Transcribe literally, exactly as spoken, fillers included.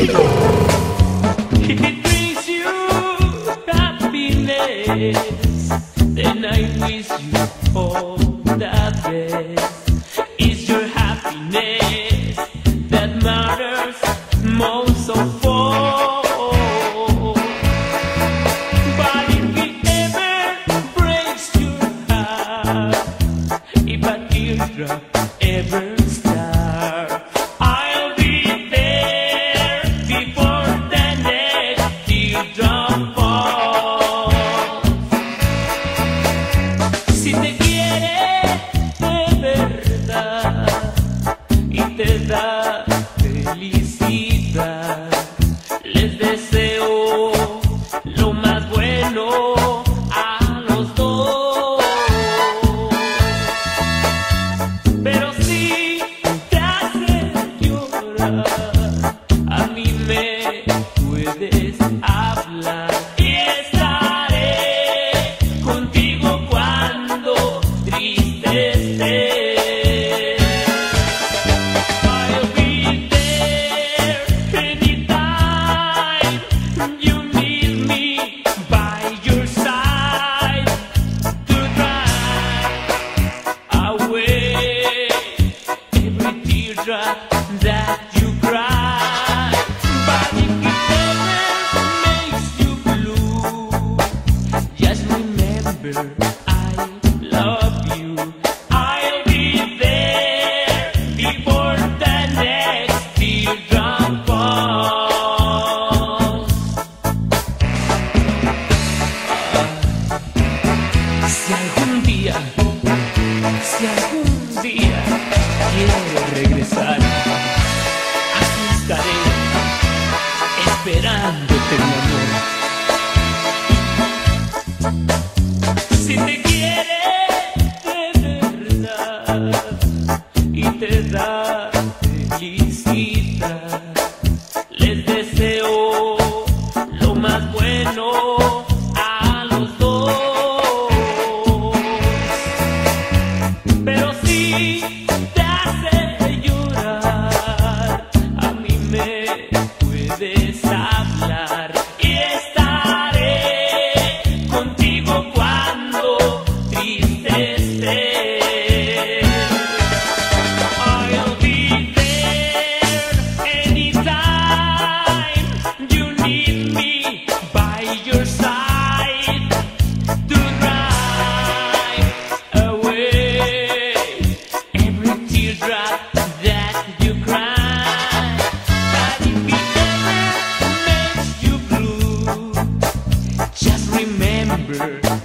If it brings you happiness, then I wish you all the best. It's your happiness that matters most of all. But if it ever breaks your heart, if a teardrop ever starts, I'll be there before the next teardrop falls. Si te quiere de verdad y te da felicidad, les deseo lo más bueno a los dos. Pero si te hace llorar, a mí me puedes hablar y estaré contigo cuando triste estés. I'll be there anytime you need me by your side to drive away every teardrop that you cry. But if it ever makes you blue, just remember I love you. I'll be there before the next teardrop falls. Si algún día, si algún día quieres regresar, aquí estaré esperándote, mi amor. Si te quiere de verdad y te da felicidad, les deseo lo más bueno a los dos. Pero si te hace llorar, a mí me puedes hablar y estaré contigo cuando triste estés. I'll be there anytime you need me by your side to drive away every teardrop that you cry. But if it ever makes you blue, just remember